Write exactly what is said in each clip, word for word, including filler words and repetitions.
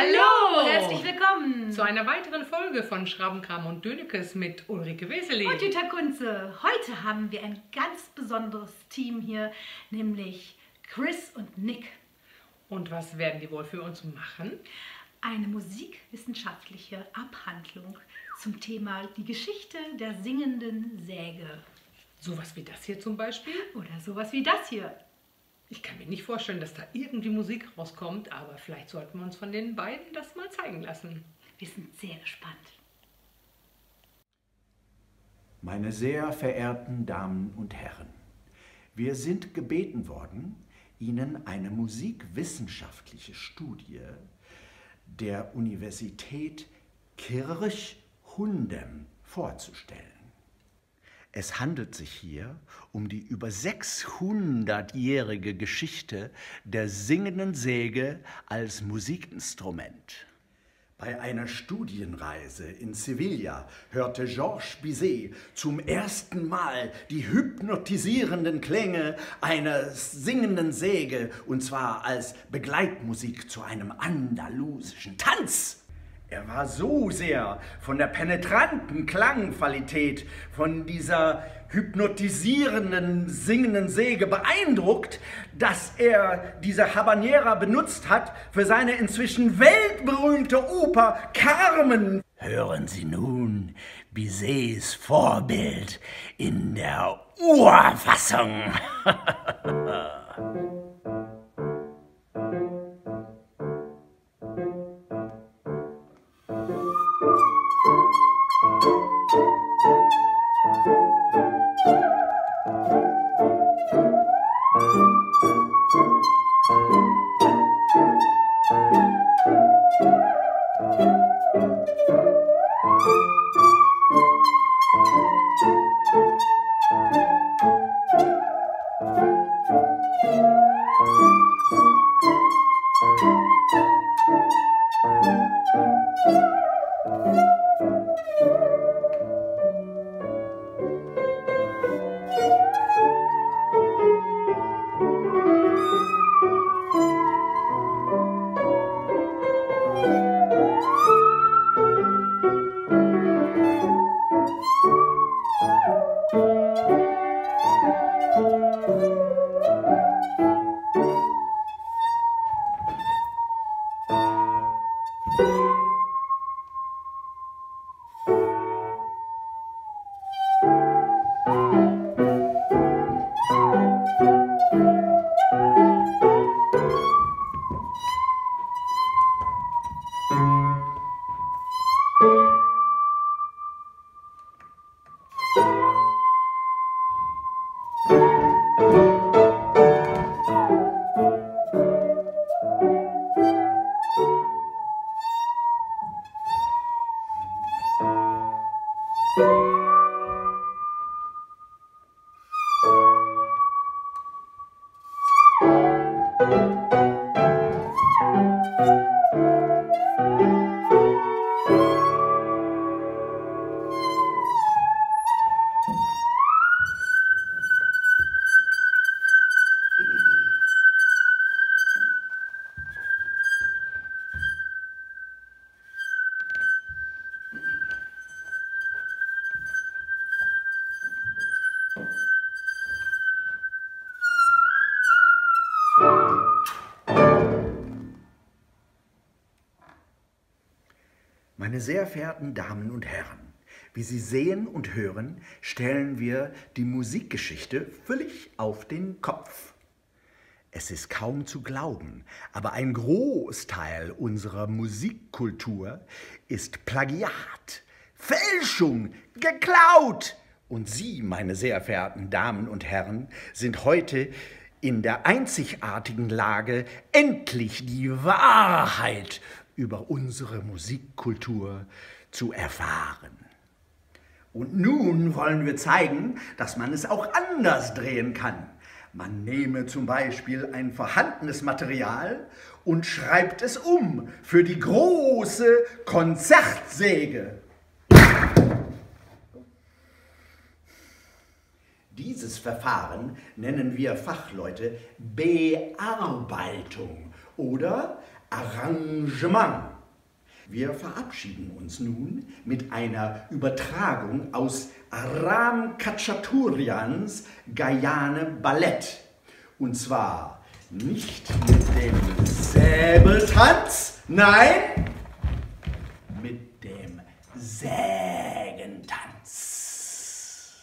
Hallo! Herzlich willkommen Zu einer weiteren Folge von Schrabenkram und Dönekes mit Ulrike Weseli und Jutta Kunze. Heute haben wir ein ganz besonderes Team hier, nämlich Chris und Nick. Und was werden die wohl für uns machen? Eine musikwissenschaftliche Abhandlung zum Thema die Geschichte der singenden Säge. Sowas wie das hier zum Beispiel? Oder sowas wie das hier. Ich kann mir nicht vorstellen, dass da irgendwie Musik rauskommt, aber vielleicht sollten wir uns von den beiden das mal zeigen lassen. Wir sind sehr gespannt. Meine sehr verehrten Damen und Herren, wir sind gebeten worden, Ihnen eine musikwissenschaftliche Studie der Universität Kirchhundem vorzustellen. Es handelt sich hier um die über sechshundertjährige Geschichte der singenden Säge als Musikinstrument. Bei einer Studienreise in Sevilla hörte Georges Bizet zum ersten Mal die hypnotisierenden Klänge einer singenden Säge, und zwar als Begleitmusik zu einem andalusischen Tanz. Er war so sehr von der penetranten Klangqualität, von dieser hypnotisierenden, singenden Säge beeindruckt, dass er diese Habanera benutzt hat für seine inzwischen weltberühmte Oper Carmen. Hören Sie nun Bizets Vorbild in der Urfassung. Meine sehr verehrten Damen und Herren, wie Sie sehen und hören, stellen wir die Musikgeschichte völlig auf den Kopf. Es ist kaum zu glauben, aber ein Großteil unserer Musikkultur ist Plagiat, Fälschung, geklaut. Und Sie, meine sehr verehrten Damen und Herren, sind heute in der einzigartigen Lage, endlich die Wahrheit über unsere Musikkultur zu erfahren. Und nun wollen wir zeigen, dass man es auch anders drehen kann. Man nehme zum Beispiel ein vorhandenes Material und schreibt es um für die große Konzertsäge. Dieses Verfahren nennen wir Fachleute Bearbeitung oder Arrangement. Wir verabschieden uns nun mit einer Übertragung aus Ram Khachaturians Gayane Ballett. Und zwar nicht mit dem Säbeltanz, nein, mit dem Sägentanz.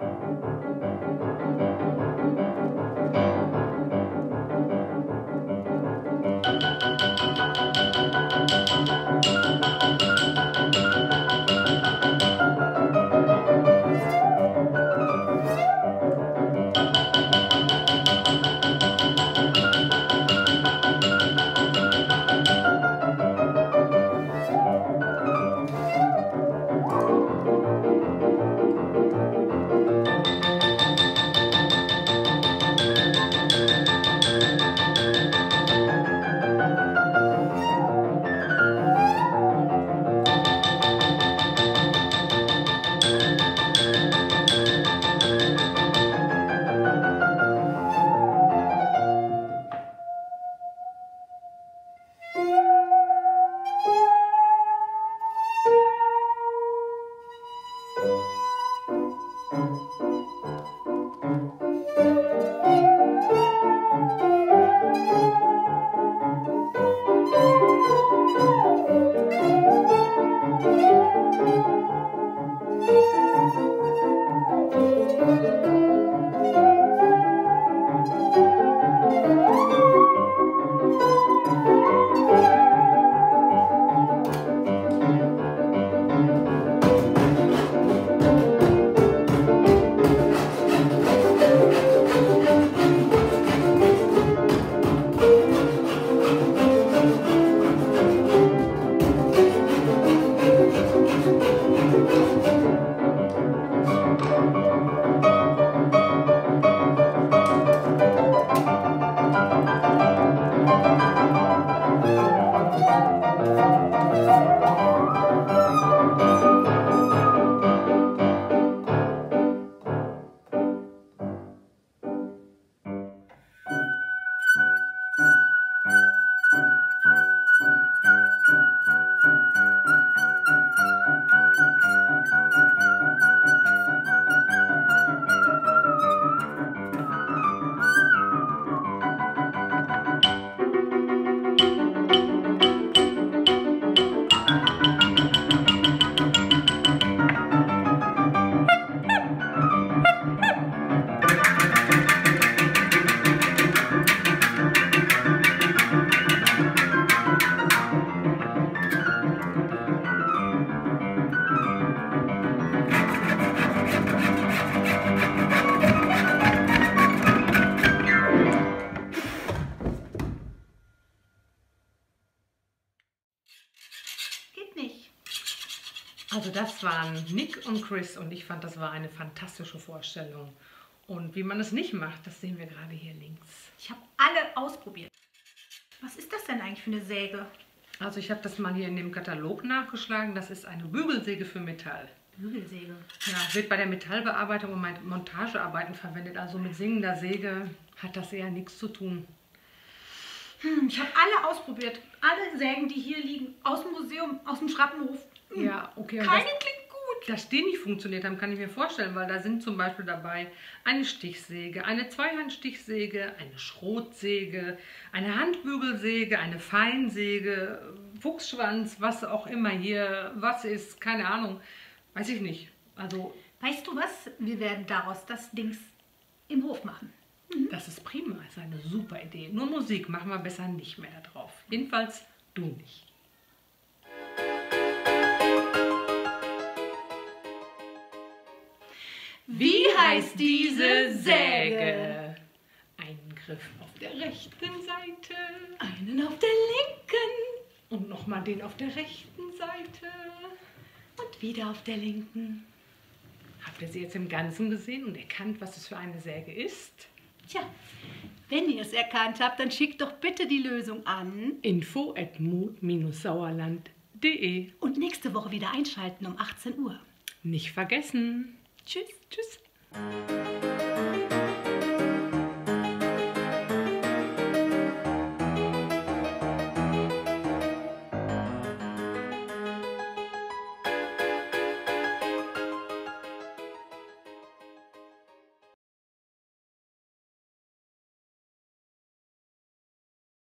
Also das waren Nick und Chris und ich fand, das war eine fantastische Vorstellung. Und wie man es nicht macht, das sehen wir gerade hier links. Ich habe alle ausprobiert. Was ist das denn eigentlich für eine Säge? Also ich habe das mal hier in dem Katalog nachgeschlagen. Das ist eine Bügelsäge für Metall. Bügelsäge? Ja, wird bei der Metallbearbeitung und Montagearbeiten verwendet. Also mit singender Säge hat das eher nichts zu tun. Hm, ich habe alle ausprobiert. Alle Sägen, die hier liegen, aus dem Museum, aus dem Schrappenhof. Hm. Ja, okay. Keine das, klingt gut. Dass die nicht funktioniert haben, kann ich mir vorstellen, weil da sind zum Beispiel dabei eine Stichsäge, eine Zweihandstichsäge, eine Schrotsäge, eine Handbügelsäge, eine Feinsäge, Fuchsschwanz, was auch immer hier was ist, keine Ahnung, weiß ich nicht. Also, weißt du was? Wir werden daraus das Dings im Hof machen. Mhm. Das ist prima, das ist eine super Idee. Nur Musik machen wir besser nicht mehr da drauf. Jedenfalls du nicht. Wie heißt diese Säge? Einen Griff auf der rechten Seite, einen auf der linken und nochmal den auf der rechten Seite und wieder auf der linken. Habt ihr sie jetzt im Ganzen gesehen und erkannt, was es für eine Säge ist? Tja, wenn ihr es erkannt habt, dann schickt doch bitte die Lösung an info at mut sauerland punkt de und nächste Woche wieder einschalten um achtzehn Uhr. Nicht vergessen. Tschüss. Tschüss.